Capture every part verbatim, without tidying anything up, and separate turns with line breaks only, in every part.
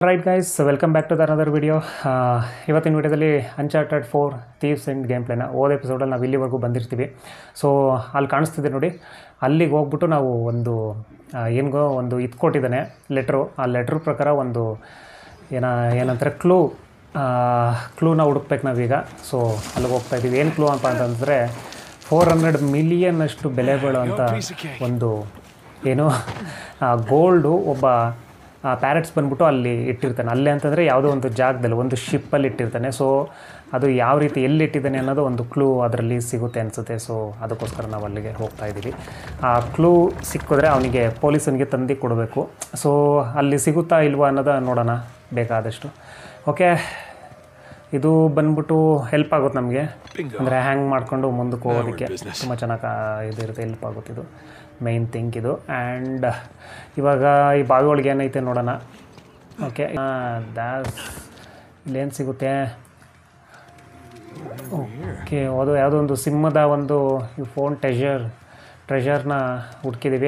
Right guys, welcome back to the another video. ಇವತ್ತಿನ ವಿಡಿಯೋದಲ್ಲಿ Uncharted four thieves and game ಪ್ಲೇನ ಓದ್ ಎಪಿಸೋಡಲ್ಲಿ ನಾವು ಇಲ್ಲಿವರೆಗೂ ಬಂದಿರ್ತೀವಿ. ಸೊ ಅಲ್ಲಿ ಕಾಣಿಸ್ತಿದೆ ನೋಡಿ, ಅಲ್ಲಿಗೆ ಹೋಗ್ಬಿಟ್ಟು ನಾವು ಒಂದು ಏನಿಗೋ ಒಂದು ಇದು ಕೊಟ್ಟಿದ್ದಾನೆ ಲೆಟ್ರು. ಆ ಲೆಟ್ರ್ ಪ್ರಕಾರ ಒಂದು ಏನ ಏನಂತಾರೆ ಕ್ಲೂ ಕ್ಲೂನ ಹುಡುಕ್ಬೇಕು ನಾವೀಗ. ಸೊ ಅಲ್ಲಿಗೆ ಹೋಗ್ತಾ ಇದ್ದೀವಿ. ಏನು ಕ್ಲೂ ಅಂತ ಅಂತಂದರೆ ಫೋರ್ ಹಂಡ್ರೆಡ್ ಮಿಲಿಯನ್ ಅಷ್ಟು ಬೆಲೆ ಬಾಳುವಂಥ ಒಂದು ಏನು ಗೋಲ್ಡು ಒಬ್ಬ ಪ್ಯಾರೆಟ್ಸ್ ಬಂದ್ಬಿಟ್ಟು ಅಲ್ಲಿ ಇಟ್ಟಿರ್ತಾನೆ. ಅಲ್ಲೇ ಅಂತಂದರೆ ಯಾವುದೋ ಒಂದು ಜಾಗದಲ್ಲಿ ಒಂದು ಶಿಪ್ಪಲ್ಲಿ ಇಟ್ಟಿರ್ತಾನೆ. ಸೊ ಅದು ಯಾವ ರೀತಿ ಎಲ್ಲಿ ಇಟ್ಟಿದ್ದಾನೆ ಅನ್ನೋದು ಒಂದು ಕ್ಲೂ ಅದರಲ್ಲಿ ಸಿಗುತ್ತೆ ಅನಿಸುತ್ತೆ. ಸೊ ಅದಕ್ಕೋಸ್ಕರ ನಾವು ಅಲ್ಲಿಗೆ ಹೋಗ್ತಾ ಇದ್ದೀವಿ. ಆ ಕ್ಲೂ ಸಿಕ್ಕಿದ್ರೆ ಅವನಿಗೆ ಪೊಲೀಸನಿಗೆ ತಂದು ಕೊಡಬೇಕು. ಸೊ ಅಲ್ಲಿ ಸಿಗುತ್ತಾ ಇಲ್ವಾ ಅನ್ನೋದು ನೋಡೋಣ ಬೇಕಾದಷ್ಟು. ಓಕೆ, ಇದು ಬಂದ್ಬಿಟ್ಟು ಹೆಲ್ಪ್ ಆಗುತ್ತೆ ನಮಗೆ, ಅಂದರೆ ಹ್ಯಾಂಗ್ ಮಾಡಿಕೊಂಡು ಮುಂದಕ್ಕೆ ಹೋಗೋದಕ್ಕೆ ತುಂಬ ಚೆನ್ನಾಗಿ ಇದಿರುತ್ತೆ, ಹೆಲ್ಪ್ ಆಗುತ್ತೆ. ಇದು ಮೈನ್ ಥಿಂಕ್ ಇದು. ಆ್ಯಂಡ್ ಇವಾಗ ಈ ಬಾವಿ ಒಳಗೆ ಏನೈತೆ ನೋಡೋಣ. ಓಕೆ, ದಾಸ್ ಇಲ್ಲೇನು ಸಿಗುತ್ತೆ? ಓಕೆ, ಅದು ಯಾವುದೋ ಒಂದು ಸಿಂಹದ ಒಂದು ಫೋನ್ ಟ್ರೆಷರ್ ಟ್ರೆಷರ್ನ ಹುಡ್ಕಿದ್ದೀವಿ.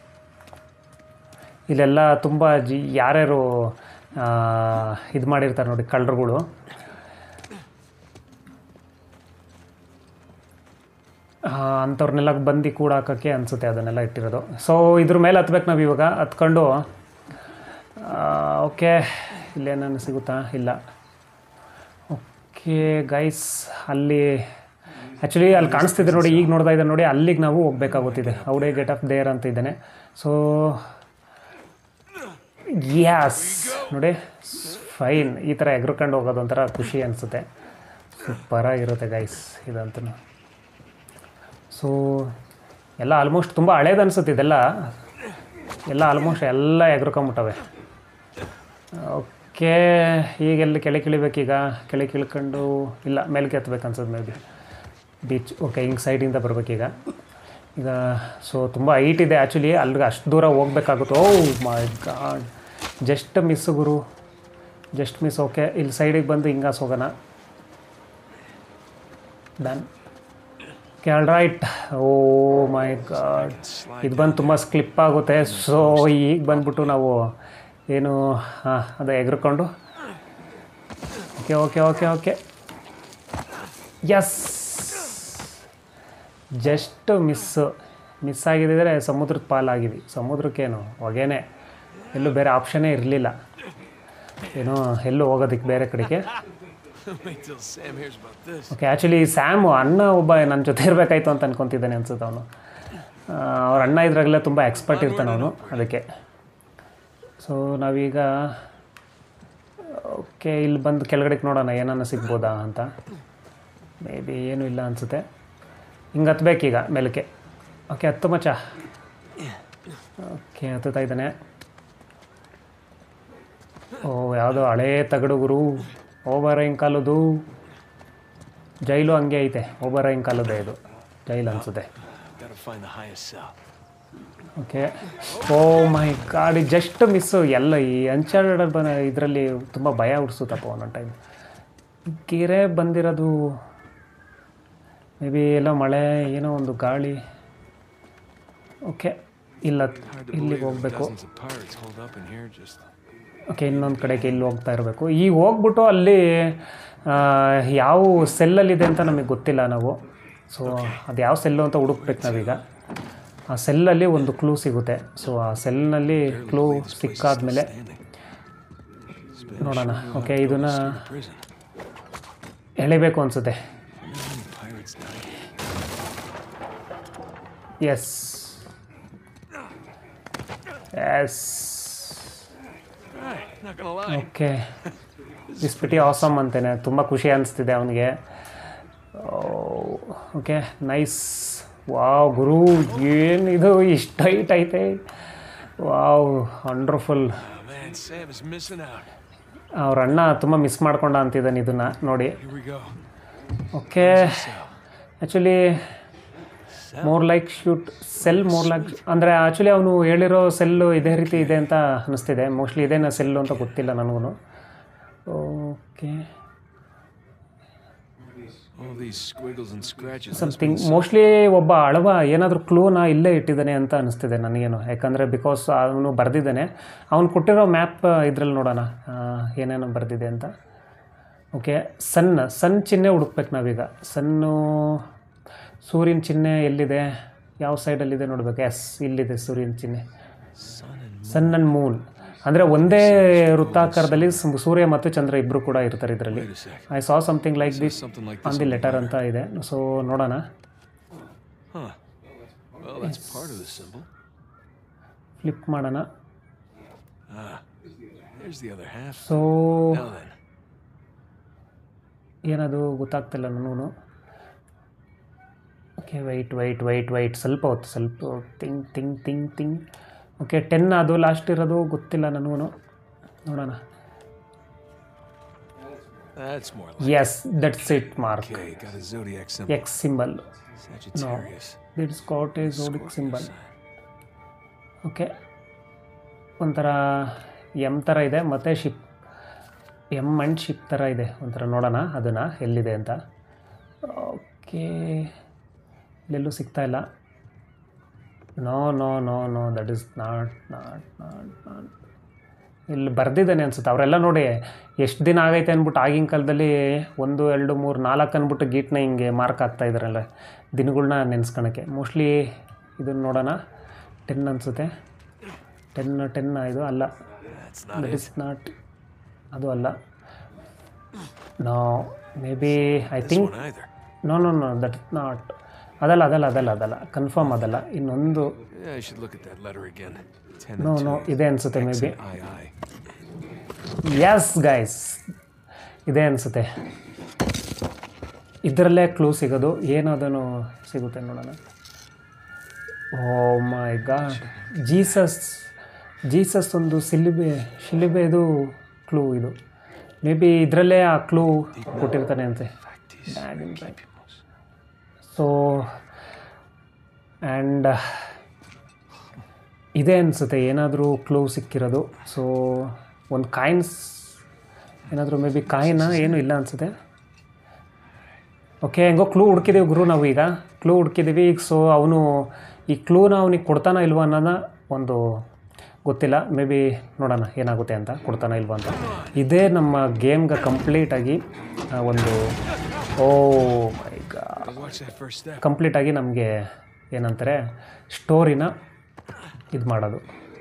ಇಲ್ಲೆಲ್ಲ ತುಂಬ ಜಿ ಯಾರ್ಯಾರು ಇದು ಮಾಡಿರ್ತಾರೆ ನೋಡಿ ಕಳ್ಳರುಗಳು, ಅಂಥವ್ರನ್ನೆಲ್ಲ ಬಂದು ಕೂಡ ಹಾಕೋಕ್ಕೆ ಅನಿಸುತ್ತೆ ಅದನ್ನೆಲ್ಲ ಇಟ್ಟಿರೋದು. ಸೊ ಇದ್ರ ಮೇಲೆ ಹತ್ಬೇಕು ನಾವು ಇವಾಗ. ಹತ್ಕೊಂಡು ಓಕೆ, ಇಲ್ಲೇನೇನು ಸಿಗುತ್ತಾ? ಇಲ್ಲ. ಓಕೆ ಗೈಸ್, ಅಲ್ಲಿ ಆ್ಯಕ್ಚುಲಿ ಅಲ್ಲಿ ಕಾಣಿಸ್ತಿದೆ ನೋಡಿ, ಈಗ ನೋಡ್ತಾ ಇದ್ದೆ ನೋಡಿ, ಅಲ್ಲಿಗೆ ನಾವು ಹೋಗ್ಬೇಕಾಗುತ್ತಿದೆ. ಔಡೇ ಗೆಟ್ ಆಫ್ ದೇರ್ ಅಂತ ಇದ್ದಾನೆ. ಸೊ ಯಾಸ್ ನೋಡಿ, ಫೈನ್. ಈ ಥರ ಎಗ್ರಕೊಂಡು ಹೋಗೋದು ಒಂಥರ ಖುಷಿ ಅನಿಸುತ್ತೆ. ಸೂಪರಾಗಿರುತ್ತೆ ಗೈಸ್ ಇದಂತೂ. ಸೊ ಎಲ್ಲ ಆಲ್ಮೋಸ್ಟ್ ತುಂಬ ಹಳೇದು ಅನಿಸುತ್ತೆ ಇದೆಲ್ಲ. ಎಲ್ಲ ಆಲ್ಮೋಸ್ಟ್ ಎಲ್ಲ ಎಗ್ರಕೊಂಬಿಟ್ಟವೆ. ಓಕೆ, ಈಗೆಲ್ಲಿ ಕೆಳಗೆ ಇಳಿಬೇಕೀಗ. ಕೆಳಗೆ ಇಳ್ಕೊಂಡು ಇಲ್ಲ ಮೇಲ್ಗೆ ಎತ್ತಬೇಕು ಅನ್ಸೋದು ಮೇ ಬಿ ಬೀಚ್. ಓಕೆ, ಹಿಂಗೆ ಸೈಡಿಂದ ಬರಬೇಕೀಗ ಈಗ. ಸೊ ತುಂಬ ಹೈಟ್ ಇದೆ ಆ್ಯಕ್ಚುಲಿ, ಅಲ್ಲಿಗೆ ಅಷ್ಟು ದೂರ ಹೋಗ್ಬೇಕಾಗುತ್ತೆ. Oh my god, just miss ಗುರು, ಜಸ್ಟ್ ಮಿಸ್. ಓಕೆ, ಇಲ್ಲಿ ಸೈಡಿಗೆ ಬಂದು ಹಿಂಗಾಸ್ ಹೋಗೋಣ. Done. Okay, all right. Oh my god, ಇದು ಬಂದು ತುಂಬ ಸ್ಲಿಪ್ ಆಗುತ್ತೆ. ಸೊ ಈಗ ಬಂದ್ಬಿಟ್ಟು ನಾವು ಏನು ಹಾಂ ಅದು ಎಗ್ರಕೊಂಡು okay okay okay okay yes, just miss miss ಆಗಿದ್ದರೆ ಸಮುದ್ರದ ಪಾಲಾಗಿದ್ವಿ. ಸಮುದ್ರಕ್ಕೇನು ಹೊಗೆನೇ, ಎಲ್ಲೂ ಬೇರೆ ಆಪ್ಷನ್ನೇ ಇರಲಿಲ್ಲ. ಏನೋ ಎಲ್ಲೂ ಹೋಗೋದಕ್ಕೆ ಬೇರೆ ಕಡೆಗೆ. ಓಕೆ, ಆ್ಯಕ್ಚುಲಿ ಸ್ಯಾಮು ಅಣ್ಣ ಒಬ್ಬ ನನ್ನ ಜೊತೆ ಇರಬೇಕಾಯ್ತು ಅಂತ ಅನ್ಕೊತಿದ್ದಾನೆ ಅನ್ಸುತ್ತೆ ಅವನು. ಅವ್ರ ಅಣ್ಣ ಇದ್ರಾಗೆಲ್ಲ ತುಂಬ ಎಕ್ಸ್ಪರ್ಟ್ ಇರ್ತಾನೆ ಅವನು, ಅದಕ್ಕೆ. ಸೊ ನಾವೀಗ ಓಕೆ ಇಲ್ಲಿ ಬಂದು ಕೆಳಗಡೆಗೆ ನೋಡೋಣ ಏನನ್ನ ಸಿಗ್ಬೋದಾ ಅಂತ. ಮೇ ಬಿ ಏನೂ ಇಲ್ಲ ಅನಿಸುತ್ತೆ. ಹಿಂಗೆ ಹತ್ಬೇಕೀಗ ಮೇಲಕ್ಕೆ. ಓಕೆ, ಹತ್ತು ಮಚ್ಚ. ಓಕೆ, ಹತ್ತುತ್ತಾ ಇದ್ದಾನೆ. ಓ ಯಾವುದೋ ಹಳೇ ತಗಡುಗುರು, ಓಬರಾಯಿನ ಕಾಲದ್ದು ಜೈಲು ಹಂಗೆ ಐತೆ. ಓಬರಾಯಿನ ಕಾಲದ್ದೇ ಇದು ಜೈಲು ಅನಿಸುತ್ತೆ. Okay, oh my god, just miss. ಎಲ್ಲ ಈ ಅನ್ಚಾರ್ಟೆಡ್ ಬ ಇದರಲ್ಲಿ ತುಂಬ ಭಯ ಹುಡ್ಸುತ್ತಪ್ಪ ಒಂದೊಂದು ಟೈಮ್. ಗೆರೆ ಬಂದಿರೋದು ಮೇ ಬಿ ಎಲ್ಲ ಮಳೆ, ಏನೋ ಒಂದು ಗಾಳಿ. ಓಕೆ, ಇಲ್ಲ ಇಲ್ಲಿಗೆ ಹೋಗಬೇಕು. ಓಕೆ, ಇನ್ನೊಂದು ಕಡೆಗೆ ಇಲ್ಲಿ ಹೋಗ್ತಾ ಇರಬೇಕು. ಈಗ ಹೋಗ್ಬಿಟ್ಟು ಅಲ್ಲಿ ಯಾವ ಸೆಲ್ಲಲ್ಲಿದೆ ಅಂತ ನಮಗೆ ಗೊತ್ತಿಲ್ಲ ನಾವು. ಸೊ ಅದು ಯಾವ ಸೆಲ್ಲು ಅಂತ ಹುಡುಕ್ಬೇಕು ನಾವೀಗ. ಆ ಸೆಲ್ಲಲ್ಲಿ ಒಂದು ಕ್ಲೂ ಸಿಗುತ್ತೆ. ಸೊ ಆ ಸೆಲ್ನಲ್ಲಿ ಕ್ಲೂ ಸಿಕ್ಕಾದ್ಮೇಲೆ ನೋಡೋಣ. ಓಕೆ, ಇದನ್ನು ಎಳಿಬೇಕು ಅನಿಸುತ್ತೆ. Yes yes okay, this pretty awesome ಅಂತೇನೆ. ತುಂಬ ಖುಷಿ ಅನಿಸ್ತಿದೆ ಅವನಿಗೆ. Okay, nice. ವಾವ್ ಗುರು, ಏನಿದು ಇಷ್ಟು ಹೈಟ್ ಐತೆ. Wow, wonderful. ಅವ್ರ ಅಣ್ಣ ತುಂಬ ಮಿಸ್ ಮಾಡ್ಕೊಂಡ ಅಂತಿದ್ದಾನೆ ಇದನ್ನು ನೋಡಿ. Okay, actually more like shoot cell more like ಅಂದರೆ ಆ್ಯಕ್ಚುಲಿ ಅವನು ಹೇಳಿರೋ ಸೆಲ್ಲು ಇದೇ ರೀತಿ ಇದೆ ಅಂತ ಅನ್ನಿಸ್ತಿದೆ. ಮೋಸ್ಟ್ಲಿ ಇದೇನೋ ಸೆಲ್ಲು ಅಂತ ಗೊತ್ತಿಲ್ಲ ನನಗೂ. ಓಕೆ, ಸಮಥಿಂಗ್ ಮೋಸ್ಟ್ಲಿ ಒಬ್ಬ ಅಳವ ಏನಾದರೂ ಕ್ಲೂನ ಇಲ್ಲೇ ಇಟ್ಟಿದ್ದಾನೆ ಅಂತ ಅನಿಸ್ತಿದೆ ನನಗೇನು, ಯಾಕಂದರೆ ಬಿಕಾಸ್ ಅವನು ಬರೆದಿದ್ದಾನೆ. ಅವನು ಕೊಟ್ಟಿರೋ ಮ್ಯಾಪ್ ಇದರಲ್ಲಿ ನೋಡೋಣ ಏನೇನು ಬರೆದಿದೆ ಅಂತ. ಓಕೆ, ಸನ್ ಸನ್ ಚಿಹ್ನೆ ಹುಡುಕ್ಬೇಕು ನಾವೀಗ. ಸನ್ನು ಸೂರ್ಯನ ಚಿಹ್ನೆ ಎಲ್ಲಿದೆ, ಯಾವ ಸೈಡಲ್ಲಿದೆ ನೋಡಬೇಕು. ಎಸ್, ಇಲ್ಲಿದೆ ಸೂರ್ಯನ ಚಿಹ್ನೆ. ಸನ್ ಆ್ಯಂಡ್ ಮೂನ್ ಅಂದರೆ ಒಂದೇ ವೃತ್ತಾಕಾರದಲ್ಲಿ ಸೂರ್ಯ ಮತ್ತು ಚಂದ್ರ ಇಬ್ಬರು ಕೂಡ ಇರ್ತಾರೆ ಇದರಲ್ಲಿ. I saw something like this on the letter ಅಂತ ಇದೆ. ಸೊ ನೋಡೋಣ. ಫ್ಲಿಪ್ ಮಾಡೋಣ. ಸೊ ಏನದು ಗೊತ್ತಾಗ್ತಿಲ್ಲ ನನಗೂ. Okay, wait wait wait wait ಸ್ವಲ್ಪ ಹೊತ್ತು ಸ್ವಲ್ಪ thing thing thing thing okay, ten ಅದು ಲಾಸ್ಟ್ ಇರೋದು ಗೊತ್ತಿಲ್ಲ ನನಗೂ. ನೋಡೋಣ. Yes, that's it. Mark X symbol. No, that's got a zodiac symbol. Okay, ಒಂಥರ ಎಮ್ ಥರ ಇದೆ ಮತ್ತು ಶಿಪ್, ಎಮ್ ಆ್ಯಂಡ್ ಶಿಪ್ ಥರ ಇದೆ ಒಂಥರ. ನೋಡೋಣ ಅದನ್ನು ಎಲ್ಲಿದೆ ಅಂತ. ಓಕೆ, ಇಲ್ಲೆಲ್ಲೂ ಸಿಗ್ತಾಯಿಲ್ಲ. No no no no that is not not not not ಇಲ್ಲಿ ಬರ್ದಿದ್ದಾನೆ ಅನ್ಸುತ್ತೆ. ಅವರೆಲ್ಲ ನೋಡಿ ಎಷ್ಟು ದಿನ ಆಗೈತೆ ಅಂದ್ಬಿಟ್ಟು ಆಗಿನ ಕಾಲದಲ್ಲಿ ಒಂದು ಎರಡು ಮೂರು ನಾಲ್ಕು ಅಂದ್ಬಿಟ್ಟು ಗೀಟ್ನ ಹಿಂಗೆ ಮಾರ್ಕ್ ಆಗ್ತಾ ಇದ್ದಾರಲ್ಲ ದಿನಗಳನ್ನ ನೆನೆಸ್ಕೊಳಕ್ಕೆ. ಮೋಸ್ಟ್ಲಿ ಇದನ್ನು ನೋಡೋಣ. ಟೆನ್ ಅನಿಸುತ್ತೆ. ಟೆನ್ ಟೆನ್ ಇದು ಅಲ್ಲ, ದಟ್ ಈಸ್ ನಾಟ್, ಅದು ಅಲ್ಲ. No, maybe I think no no no that is not. ಅದಲ್ಲ ಅದಲ್ಲ ಅದಲ್ಲ ಅದಲ್ಲ ಕನ್ಫರ್ಮ್ ಅದಲ್ಲ. ಇನ್ನೊಂದು ನೋ ನೋ ಇದೆ ಅನಿಸುತ್ತೆ ಮೇ ಬಿ. ಎಸ್ ಗೈಸ್, ಇದೆ ಅನಿಸುತ್ತೆ. ಇದರಲ್ಲೇ ಕ್ಲೂ ಸಿಗೋದು. ಏನು ಅದನ್ನು ಸಿಗುತ್ತೆ ನೋಡೋಣ. Oh my god, Jesus Jesus ಒಂದು ಶಿಲುಬೆ ಶಿಲುಬೆದು ಕ್ಲೂ ಇದು. ಮೇ ಬಿ ಇದರಲ್ಲೇ ಆ ಕ್ಲೂ ಕೊಟ್ಟಿರ್ತಾನೆ ಅಂತೆ. ಸೊ ಆ್ಯಂಡ್ ಇದೇ ಅನಿಸುತ್ತೆ ಏನಾದರೂ ಕ್ಲೂ ಸಿಕ್ಕಿರೋದು. ಸೊ ಒಂದು ಕಾಯಿನ್ಸ್ ಏನಾದರೂ ಮೇ ಬಿ ಕಾಯಿನ ಏನೂ ಇಲ್ಲ ಅನಿಸುತ್ತೆ. ಓಕೆ, ಹೆಂಗೋ ಕ್ಲೂ ಹುಡ್ಕಿದ್ದೀವಿ ಗುರು ನಾವು ಈಗ. ಕ್ಲೂ ಹುಡ್ಕಿದ್ದೀವಿ ಈಗ. ಸೊ ಅವನು ಈ ಕ್ಲೂನ ಅವನಿಗೆ ಕೊಡ್ತಾನೋ ಇಲ್ವ ಅನ್ನೋದನ್ನ ಒಂದು ಗೊತ್ತಿಲ್ಲ. ಮೇ ಬಿ ನೋಡೋಣ ಏನಾಗುತ್ತೆ ಅಂತ, ಕೊಡ್ತಾನೋ ಇಲ್ವ ಅಂತ. ಇದೇ ನಮ್ಮ ಗೇಮ್ಗೆ ಕಂಪ್ಲೀಟಾಗಿ ಒಂದು ಓ ಮೈ ಗಾಡ್ ಕಂಪ್ಲೀಟಾಗಿ ನಮಗೆ ಏನಂತಾರೆ ಸ್ಟೋರಿನ ಇದು ಮಾಡೋದು.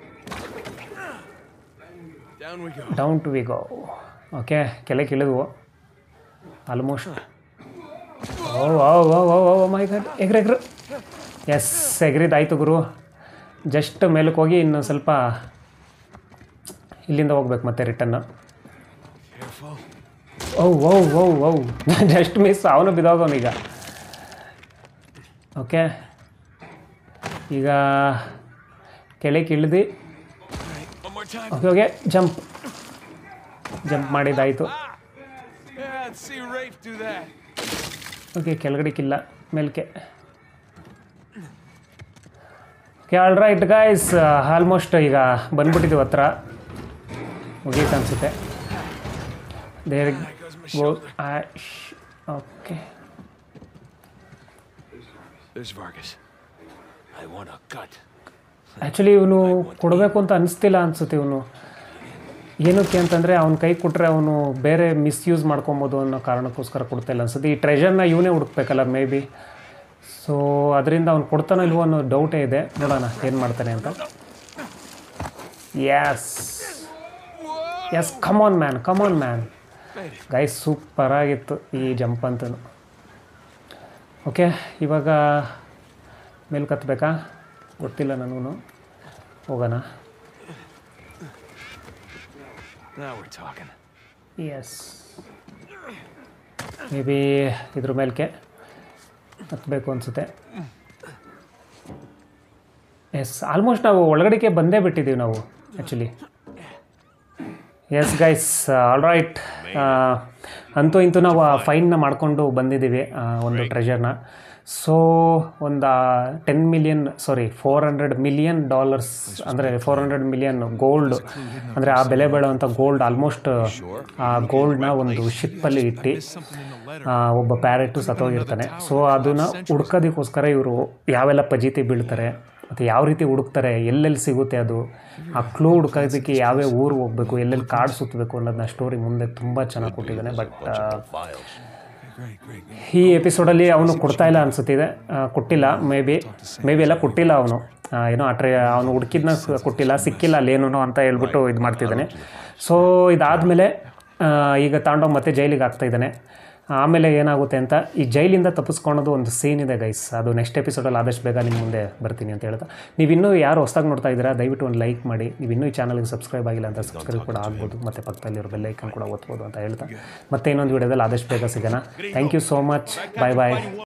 Down to we go. Okay, ಕೆಳಗೆ ಇಳಿದ್ವು almost. Oh oh oh oh oh my god, ಎಗ್ರ ಎಗ್ರು. ಎಸ್, ಎಗ್ರಿದಾಯ್ತು ಗುರು. ಜಸ್ಟ್ ಮೇಲಕ್ಕೆ ಹೋಗಿ ಇನ್ನು ಸ್ವಲ್ಪ ಇಲ್ಲಿಂದ ಹೋಗ್ಬೇಕು ಮತ್ತೆ return. Oh oh oh oh just miss. ಅವನು ಬಿದ್ದೋಗವನೀಗ. ಓಕೆ, ಈಗ ಕೆಳಗೆ ಇಳಿದು ಓಕೆ ಓಕೆ ಜಂಪ್ ಜಂಪ್ ಮಾಡಿದ್ದಾಯಿತು. ಓಕೆ, ಕೆಳಗಡೆಕ್ಕಿಲ್ಲ, ಮೇಲಕ್ಕೆ. Okay, all right guys, almost ಈಗ ಬಂದ್ಬಿಟ್ಟಿದ್ದೀವಿ ಹತ್ರ. ಮುಗೀತು ಅನಿಸುತ್ತೆ. There go. ಓಕೆ, ಆ್ಯಕ್ಚುಲಿ ಇವನು ಕೊಡಬೇಕು ಅಂತ ಅನಿಸ್ತಿಲ್ಲ ಅನಿಸುತ್ತೆ. ಇವನು ಏನಕ್ಕೆ ಅಂತಂದರೆ ಅವ್ನ ಕೈ ಕೊಟ್ಟರೆ ಅವನು ಬೇರೆ ಮಿಸ್ಯೂಸ್ ಮಾಡ್ಕೊಬೋದು ಅನ್ನೋ ಕಾರಣಕ್ಕೋಸ್ಕರ ಕೊಡ್ತಾಯಿಲ್ಲ ಅನ್ಸುತ್ತೆ. ಈ ಟ್ರೆಷರ್ನ ಇವನೇ ಹುಡುಕ್ಬೇಕಲ್ಲ ಮೇ ಬಿ. ಸೊ ಅದರಿಂದ ಅವ್ನು ಕೊಡ್ತಾನೋ ಇಲ್ವೋ ಅನ್ನೋ ಡೌಟೇ ಇದೆ. ನೋಡೋಣ ಏನು ಮಾಡ್ತಾನೆ ಅಂತ. Yes yes, come on man, come on man. Guys ಸೂಪರಾಗಿತ್ತು ಈ ಜಂಪ್ ಅಂತೂ. ಓಕೆ, ಇವಾಗ ಮೇಲ್ಕೆ ಹತ್ತಬೇಕಾ ಗೊತ್ತಿಲ್ಲ ನನಗೂ. ಹೋಗೋಣ. ಎಸ್, ಮೇ ಬಿ ಇದ್ರ ಮೇಲ್ಕೆ ಹತ್ತಬೇಕು ಅನಿಸುತ್ತೆ. ಎಸ್, ಆಲ್ಮೋಸ್ಟ್ ನಾವು ಒಳಗಡೆಗೆ ಬಂದೇ ಬಿಟ್ಟಿದ್ದೀವಿ ನಾವು actually. Yes guys, all right. ಅಂತೂ ಇಂತೂ ನಾವು ಆ ಫೈನ್ನ ಮಾಡಿಕೊಂಡು ಬಂದಿದ್ದೀವಿ ಒಂದು ಟ್ರೆಷರ್ನ. ಸೊ ಒಂದು ten million sorry four hundred million dollars ಅಂದರೆ ಫೋರ್ ಹಂಡ್ರೆಡ್ ಮಿಲಿಯನ್ ಗೋಲ್ಡ್ ಅಂದರೆ ಆ ಬೆಲೆ ಬಾಳುವಂಥ ಗೋಲ್ಡ್ ಆಲ್ಮೋಸ್ಟ್ ಆ ಗೋಲ್ಡ್ನ ಒಂದು ಶಿಪ್ಪಲ್ಲಿ ಇಟ್ಟು ಒಬ್ಬ ಪ್ಯಾರೆಟು ಸತ್ತೋಗಿರ್ತಾನೆ. ಸೊ ಅದನ್ನು ಹುಡ್ಕೋದಕ್ಕೋಸ್ಕರ ಇವರು ಯಾವೆಲ್ಲ ಪಜೀತಿ ಬೀಳ್ತಾರೆ ಮತ್ತು ಯಾವ ರೀತಿ ಹುಡುಕ್ತಾರೆ, ಎಲ್ಲೆಲ್ಲಿ ಸಿಗುತ್ತೆ ಅದು, ಆ ಕ್ಲೂ ಹುಡ್ಕೋದಕ್ಕೆ ಯಾವ್ಯಾವ ಊರು ಹೋಗಬೇಕು, ಎಲ್ಲೆಲ್ಲಿ ಕಾಡು ಸುತ್ತಬೇಕು ಅನ್ನೋದನ್ನ ಸ್ಟೋರಿ ಮುಂದೆ ತುಂಬ ಚೆನ್ನಾಗಿ ಕೊಟ್ಟಿದ್ದಾನೆ. ಬಟ್ ಈ ಎಪಿಸೋಡಲ್ಲಿ ಅವನು ಕೊಡ್ತಾ ಇಲ್ಲ ಅನಿಸುತ್ತಿದೆ, ಕೊಟ್ಟಿಲ್ಲ ಮೇ ಬಿ ಮೇ ಬಿ ಎಲ್ಲ ಕೊಟ್ಟಿಲ್ಲ ಅವನು, ಏನೋ ಆ ಟ್ರೈ ಅವನು ಹುಡುಕಿದ್ನ ಕೊಟ್ಟಿಲ್ಲ, ಸಿಕ್ಕಿಲ್ಲ ಅಲ್ಲೇನೋ ಅಂತ ಹೇಳ್ಬಿಟ್ಟು ಇದು ಮಾಡ್ತಿದ್ದಾನೆ. ಸೊ ಇದಾದಮೇಲೆ ಈಗ ತಾಂಡೋಗಿ ಮತ್ತೆ ಜೈಲಿಗೆ ಆಗ್ತಾಯಿದ್ದಾನೆ. ಆಮೇಲೆ ಏನಾಗುತ್ತೆ ಅಂತ ಈ ಜೈಲಿಂದ ತಪ್ಪಿಸ್ಕೊಳೋದು ಒಂದು ಸೀನ್ ಇದೆ ಗೈಸ್, ಅದು ನೆಕ್ಸ್ಟ್ ಎಪಿಸೋಡಲ್ಲಿ ಆದಷ್ಟು ಬೇಗ ನಿಮ್ಮ ಮುಂದೆ ಬರ್ತೀನಿ ಅಂತ ಹೇಳ್ತಾ, ನೀವು ಇನ್ನೂ ಯಾರು ಹೊಸದಾಗಿ ನೋಡ್ತಾ ಇದ್ದೀರಾ ದಯವಿಟ್ಟು ಒಂದು ಲೈಕ್ ಮಾಡಿ, ನೀವು ಇನ್ನೂ ಈ ಚಾನಲ್ಗೆ ಸಬ್ಸ್ಕ್ರೈಬ್ ಆಗಿಲ್ಲ ಅಂತ ಸಬ್ಸ್ಕ್ರೈಬ್ ಕೂಡ ಆಗ್ಬೋದು, ಮತ್ತು ಪಕ್ಕದಲ್ಲಿರೋ ಬೆಲ್ ಐಕನ್ ಕೂಡ ಒತ್ಬೋದು ಅಂತ ಹೇಳ್ತಾ ಮತ್ತೆ ಇನ್ನೊಂದು ವೀಡಿಯೋದಲ್ಲಿ ಆದಷ್ಟು ಬೇಗ ಸಿಗೋಣ. Thank you so much, bye bye.